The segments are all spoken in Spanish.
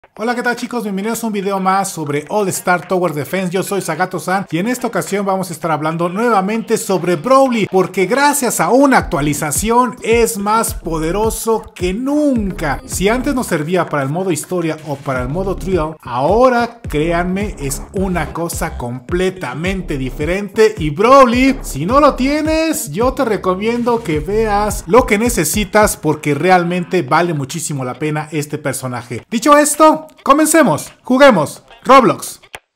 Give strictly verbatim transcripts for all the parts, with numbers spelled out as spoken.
Hola, ¿qué tal chicos? Bienvenidos a un video más sobre All Star Tower Defense. Yo soy Zagato-san y en esta ocasión vamos a estar hablando nuevamente sobre Brawly, porque gracias a una actualización es más poderoso que nunca. Si antes nos servía para el modo historia o para el modo trial, ahora créanme es una cosa completamente diferente. Y Brawly, si no lo tienes, yo te recomiendo que veas lo que necesitas, porque realmente vale muchísimo la pena este personaje. Dicho esto, comencemos, juguemos Roblox.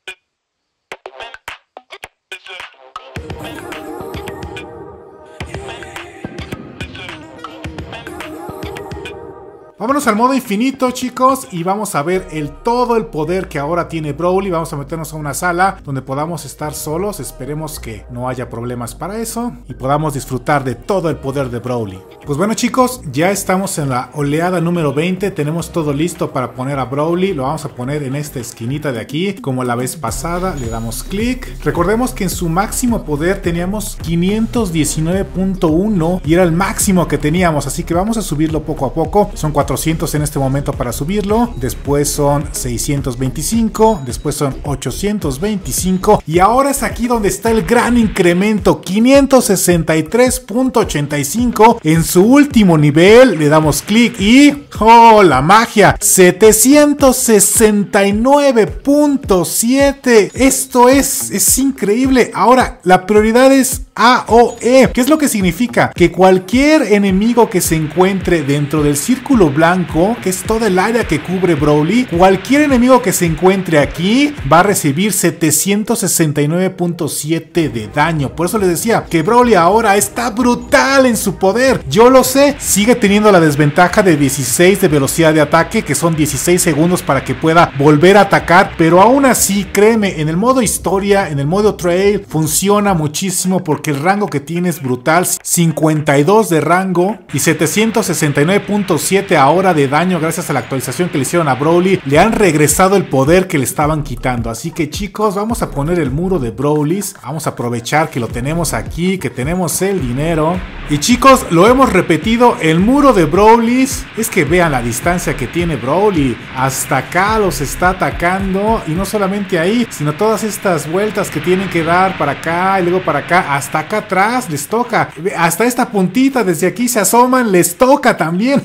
Vámonos al modo infinito, chicos, y vamos a ver el todo el poder que ahora tiene Brawly. Vamos a meternos a una sala donde podamos estar solos. Esperemos que no haya problemas para eso y podamos disfrutar de todo el poder de Brawly. Pues bueno, chicos, ya estamos en la oleada número veinte. Tenemos todo listo para poner a Brawly. Lo vamos a poner en esta esquinita de aquí, como la vez pasada. Le damos clic. Recordemos que en su máximo poder teníamos quinientos diecinueve punto uno y era el máximo que teníamos, así que vamos a subirlo poco a poco. Son cuatrocientos en este momento para subirlo, después son seiscientos veinticinco, después son ochocientos veinticinco y ahora es aquí donde está el gran incremento, quinientos sesenta y tres punto ochenta y cinco en su último nivel. Le damos clic y ¡oh, la magia! setecientos sesenta y nueve punto siete. Esto es, es increíble. Ahora, la prioridad es A O E. ¿Qué es lo que significa? Que cualquier enemigo que se encuentre dentro del círculo blanco, que es toda el área que cubre Brawly, cualquier enemigo que se encuentre aquí va a recibir setecientos sesenta y nueve punto siete de daño. Por eso les decía que Brawly ahora está brutal en su poder. Yo lo sé, sigue teniendo la desventaja de dieciséis de velocidad de ataque, que son dieciséis segundos para que pueda volver a atacar, pero aún así, créeme, en el modo historia, en el modo trail, funciona muchísimo porque el rango que tiene es brutal. cincuenta y dos de rango y setecientos sesenta y nueve punto siete ahora de daño gracias a la actualización que le hicieron a Brawly. Le han regresado el poder que le estaban quitando. Así que chicos, vamos a poner el muro de Brawlys. Vamos a aprovechar que lo tenemos aquí, que tenemos el dinero. Y chicos, lo hemos repetido, el muro de Brawlys. Es que vean la distancia que tiene Brawly. Hasta acá los está atacando. Y no solamente ahí, sino todas estas vueltas que tienen que dar para acá y luego para acá. Hasta acá atrás les toca. Hasta esta puntita desde aquí se asoman, les toca también.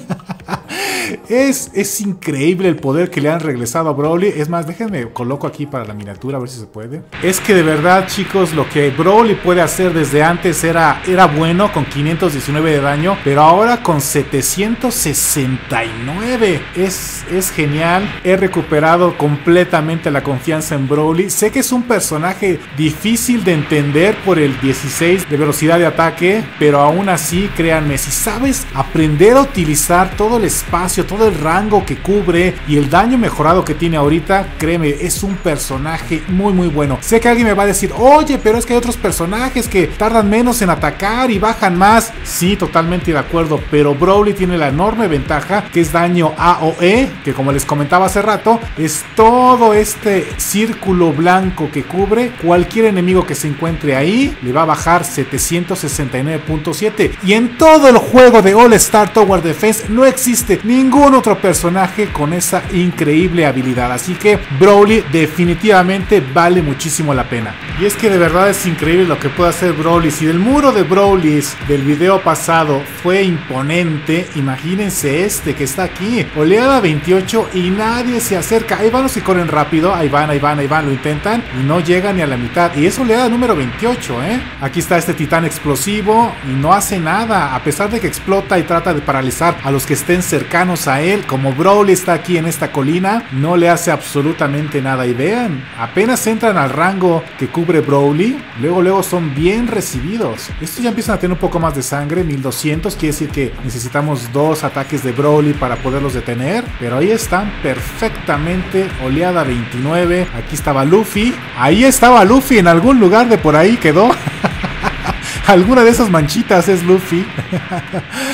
Es, es increíble el poder que le han regresado a Brawly. Es más, déjenme coloco aquí para la miniatura a ver si se puede. Es que de verdad, chicos, lo que Brawly puede hacer desde antes era, era bueno con quinientos diecinueve de daño, pero ahora con setecientos sesenta y nueve es, es genial. He recuperado completamente la confianza en Brawly. Sé que es un personaje difícil de entender por el dieciséis de velocidad de ataque, pero aún así, créanme, si sabes aprender a utilizar todo el espacio, todo el rango que cubre y el daño mejorado que tiene ahorita, créeme, es un personaje muy muy bueno. Sé que alguien me va a decir, oye, pero es que hay otros personajes que tardan menos en atacar y bajan más. Sí, totalmente de acuerdo, pero Brawly tiene la enorme ventaja que es daño A O E, que como les comentaba hace rato, es todo este círculo blanco que cubre. Cualquier enemigo que se encuentre ahí le va a bajar setecientos sesenta y nueve punto siete. Y en todo el juego de All Star Tower Defense no existe ningún otro personaje con esa increíble habilidad. Así que Brawly definitivamente vale muchísimo la pena. Y es que de verdad es increíble lo que puede hacer Brawly. Si el muro de Brawly del video pasado fue imponente, imagínense este que está aquí. Oleada veintiocho y nadie se acerca. Ahí van los que corren rápido. Ahí van, ahí van, ahí van. Lo intentan y no llegan ni a la mitad. Y es oleada número veintiocho, ¿eh? Aquí está este titán explosivo y no hace nada. A pesar de que explota y trata de paralizar a los que estén cercanos a él, como Brawly está aquí en esta colina, no le hace absolutamente nada. Y vean, apenas entran al rango que cubre Brawly, luego luego son bien recibidos. Estos ya empiezan a tener un poco más de sangre, mil doscientos, quiere decir que necesitamos dos ataques de Brawly para poderlos detener, pero ahí están perfectamente. Oleada veintinueve, aquí estaba Luffy, ahí estaba Luffy, en algún lugar de por ahí quedó. Alguna de esas manchitas es Luffy.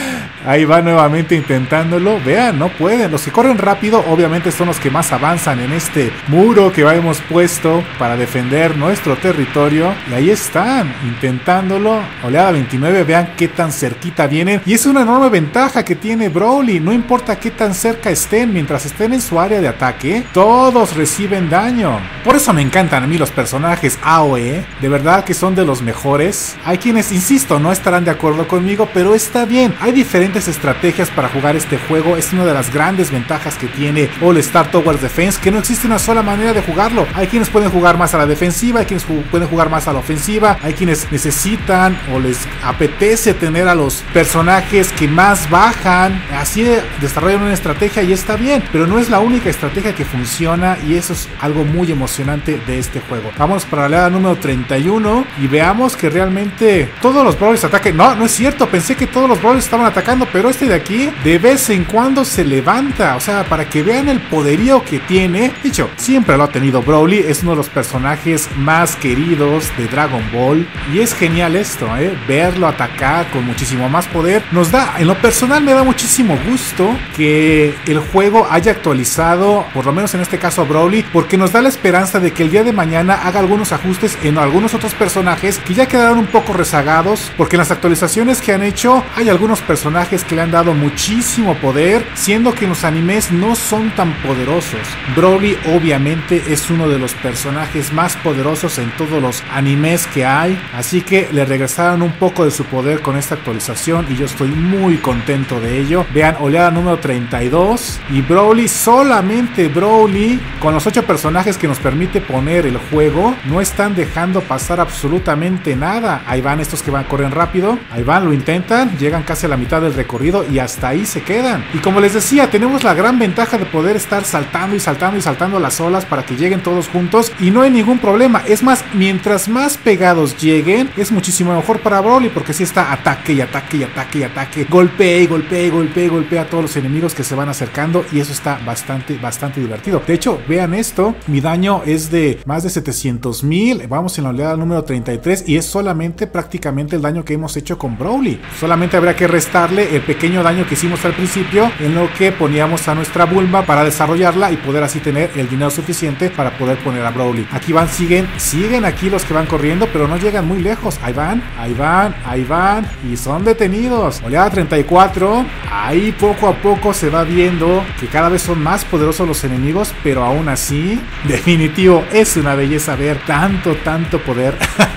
Ahí va nuevamente intentándolo. Vean, no pueden. Los que corren rápido obviamente son los que más avanzan en este muro que hemos puesto para defender nuestro territorio. Y ahí están, intentándolo. Oleada veintinueve, vean qué tan cerquita vienen. Y es una enorme ventaja que tiene Broly. No importa qué tan cerca estén, mientras estén en su área de ataque, todos reciben daño. Por eso me encantan a mí los personajes A O E. De verdad que son de los mejores. Hay quienes, insisto, no estarán de acuerdo conmigo, pero está bien. Hay diferentes estrategias para jugar este juego. Es una de las grandes ventajas que tiene All Star Tower Defense, que no existe una sola manera de jugarlo. Hay quienes pueden jugar más a la defensiva, hay quienes pueden jugar más a la ofensiva, hay quienes necesitan o les apetece tener a los personajes que más bajan. Así desarrollan una estrategia y está bien, pero no es la única estrategia que funciona, y eso es algo muy emocionante de este juego. Vamos para la oleada número treinta y uno y veamos que realmente todos los brawlers ataquen. No, no es cierto, pensé que todos los brawlers estaban atacando, pero este de aquí de vez en cuando se levanta, o sea, para que vean el poderío que tiene. Dicho, siempre lo ha tenido Broly, es uno de los personajes más queridos de Dragon Ball, y es genial esto, ¿eh? Verlo atacar con muchísimo más poder. Nos da, en lo personal me da muchísimo gusto que el juego haya actualizado, por lo menos en este caso a Broly, porque nos da la esperanza de que el día de mañana haga algunos ajustes en algunos otros personajes que ya quedaron un poco rezagados, porque en las actualizaciones que han hecho hay algunos personajes que le han dado muchísimo poder, siendo que en los animes no son tan poderosos. Broly obviamente es uno de los personajes más poderosos en todos los animes que hay, así que le regresaron un poco de su poder con esta actualización y yo estoy muy contento de ello. Vean, oleada número treinta y dos y Broly, solamente Broly, con los ocho personajes que nos permite poner el juego, no están dejando pasar absolutamente nada. Ahí van estos que van, corren rápido, ahí van, lo intentan, llegan casi a la mitad del recorrido y hasta ahí se quedan. Y como les decía, tenemos la gran ventaja de poder estar saltando y saltando y saltando las olas para que lleguen todos juntos y no hay ningún problema. Es más, mientras más pegados lleguen, es muchísimo mejor para Broly, porque si está ataque y ataque y ataque y ataque, golpea y golpea y golpea y golpea a todos los enemigos que se van acercando, y eso está bastante, bastante divertido. De hecho, vean esto, mi daño es de más de setecientos mil, vamos en la oleada número treinta y tres y es solamente prácticamente el daño que hemos hecho con Broly. Solamente habría que restarle el pequeño daño que hicimos al principio, en lo que poníamos a nuestra Bulma para desarrollarla y poder así tener el dinero suficiente para poder poner a Broly. Aquí van, siguen, siguen aquí los que van corriendo, pero no llegan muy lejos. Ahí van, ahí van, ahí van y son detenidos. Oleada treinta y cuatro, ahí poco a poco se va viendo que cada vez son más poderosos los enemigos, pero aún así, definitivo, es una belleza ver tanto, tanto poder.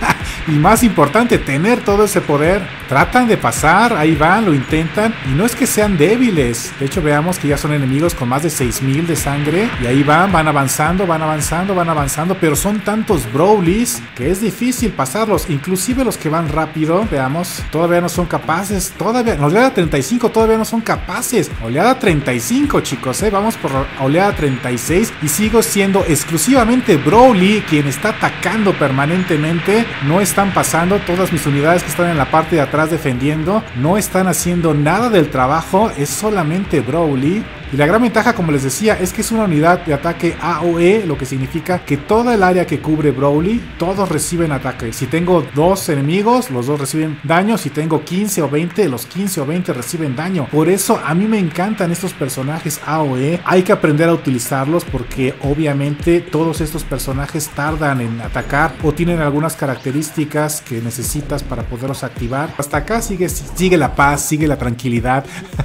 Y más importante, tener todo ese poder. Tratan de pasar, ahí van, lo intentan, y no es que sean débiles. De hecho, veamos que ya son enemigos con más de seis mil de sangre, y ahí van, van avanzando, van avanzando, van avanzando, pero son tantos Brolys que es difícil pasarlos. Inclusive los que van rápido, veamos, todavía no son capaces, todavía, en oleada treinta y cinco todavía no son capaces. Oleada treinta y cinco, chicos, eh, vamos por oleada treinta y seis, y sigo siendo exclusivamente Broly quien está atacando permanentemente. No están pasando, todas mis unidades que están en la parte de atrás defendiendo no están haciendo nada del trabajo, es solamente Broly. Y la gran ventaja, como les decía, es que es una unidad de ataque A O E, lo que significa que toda el área que cubre Broly, todos reciben ataque. Si tengo dos enemigos, los dos reciben daño. Si tengo quince o veinte, los quince o veinte reciben daño. Por eso a mí me encantan estos personajes A O E. Hay que aprender a utilizarlos, porque obviamente todos estos personajes tardan en atacar o tienen algunas características que necesitas para poderlos activar. Hasta acá sigue, sigue la paz, sigue la tranquilidad.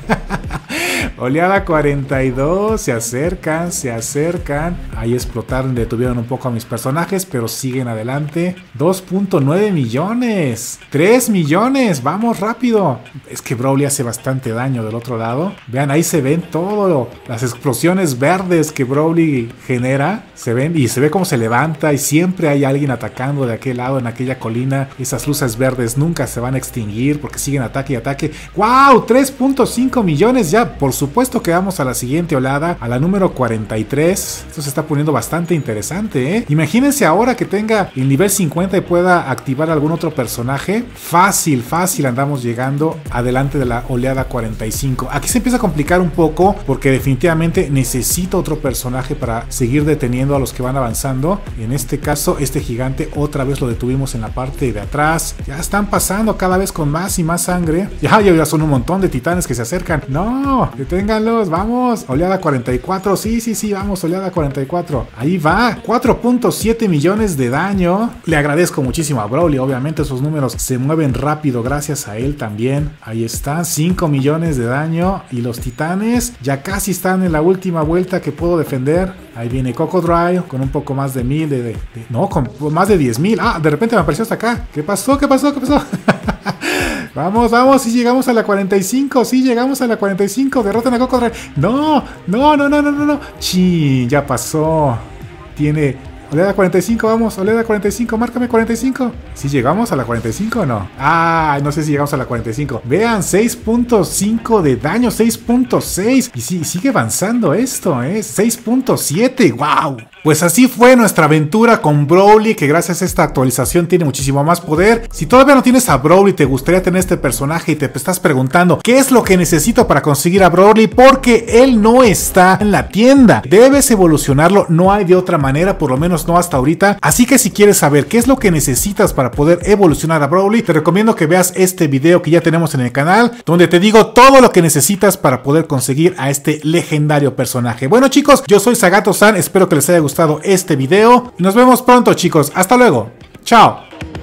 Oleada cuarenta y dos, se acercan, se acercan. Ahí explotaron, detuvieron un poco a mis personajes, pero siguen adelante. dos punto nueve millones, tres millones, vamos rápido. Es que Broly hace bastante daño del otro lado. Vean, ahí se ven todo, las explosiones verdes que Broly genera. Se ven y se ve cómo se levanta, y siempre hay alguien atacando de aquel lado, en aquella colina. Esas luces verdes nunca se van a extinguir porque siguen ataque y ataque. ¡Wow! tres punto cinco millones ya oleada. Por supuesto que vamos a la siguiente oleada, a la número cuarenta y tres. Esto se está poniendo bastante interesante, ¿eh? Imagínense ahora que tenga el nivel cincuenta y pueda activar algún otro personaje. Fácil, fácil andamos llegando adelante de la oleada cuarenta y cinco. Aquí se empieza a complicar un poco porque definitivamente necesito otro personaje para seguir deteniendo a los que van avanzando. En este caso, este gigante otra vez lo detuvimos en la parte de atrás. Ya están pasando cada vez con más y más sangre. Ya, ya, ya son un montón de titanes que se acercan. No, deténganlos, vamos. Oleada cuarenta y cuatro, sí, sí, sí, vamos, oleada cuarenta y cuatro. Ahí va, cuatro punto siete millones de daño. Le agradezco muchísimo a Broly, obviamente esos números se mueven rápido gracias a él también. Ahí están, cinco millones de daño. Y los titanes ya casi están en la última vuelta que puedo defender. Ahí viene Cocodrile con un poco más de mil, de, de, de, no, con más de diez mil. Ah, de repente me apareció hasta acá. ¿Qué pasó? ¿Qué pasó? ¿Qué pasó? Vamos, vamos, sí llegamos a la cuarenta y cinco, sí llegamos a la cuarenta y cinco, derrotan a Cocodrile. No, no, no, no, no, no, no. Chin, ya pasó. Tiene... Oleada cuarenta y cinco, vamos, oleada cuarenta y cinco, márcame cuarenta y cinco. ¿Sí llegamos a la cuarenta y cinco o no? Ah, no sé si llegamos a la cuarenta y cinco. Vean, seis punto cinco de daño, seis punto seis. Y sí, sigue avanzando esto, ¿eh? seis punto siete, wow. Pues así fue nuestra aventura con Broly, que gracias a esta actualización tiene muchísimo más poder. Si todavía no tienes a Broly y te gustaría tener este personaje y te estás preguntando ¿qué es lo que necesito para conseguir a Broly? Porque él no está en la tienda. Debes evolucionarlo, no hay de otra manera, por lo menos no hasta ahorita. Así que si quieres saber qué es lo que necesitas para poder evolucionar a Broly, te recomiendo que veas este video que ya tenemos en el canal, donde te digo todo lo que necesitas para poder conseguir a este legendario personaje. Bueno chicos, yo soy Zagato-san, espero que les haya gustado este video y nos vemos pronto chicos, hasta luego, chao.